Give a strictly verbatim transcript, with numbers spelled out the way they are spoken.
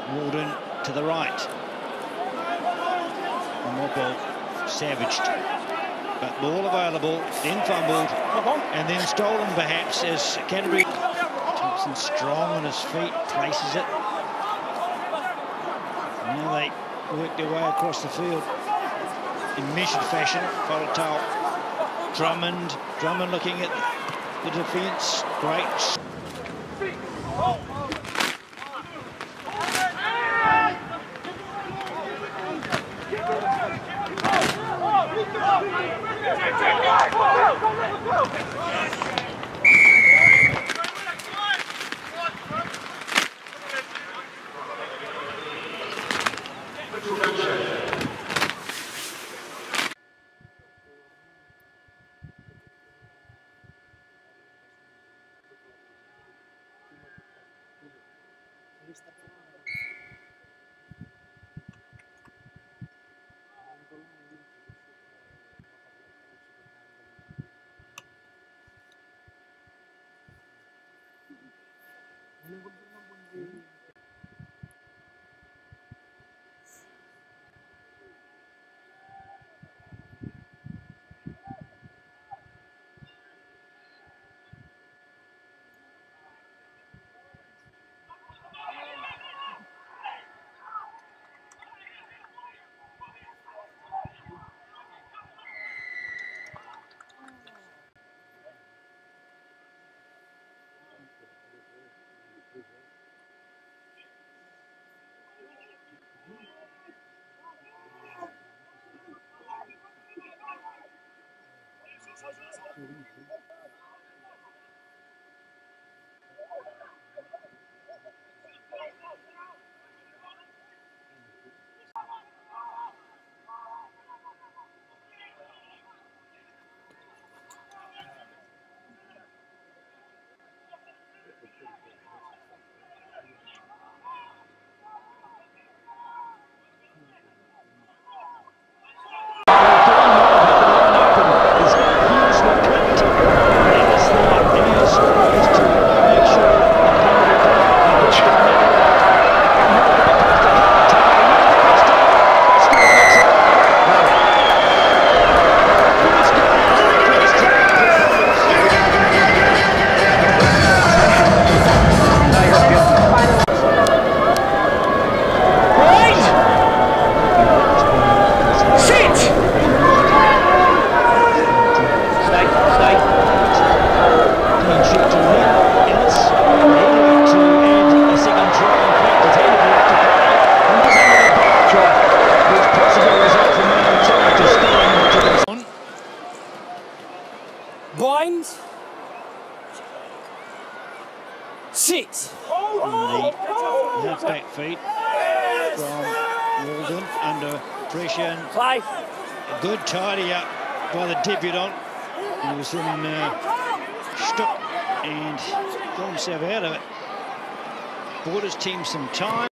Walden to the right. Mopo savaged. But ball available, then fumbled, and then stolen perhaps as Canterbury. Thompson strong on his feet, places it. Now they work their way across the field in measured fashion. Faletau, Drummond, Drummond looking at the defence. Great. Blind. Sit. The half-back feet from Walden under pressure. And Play. a good tidy up by the debutant. He was in uh, Stock and got himself out of it. Bought his team some time.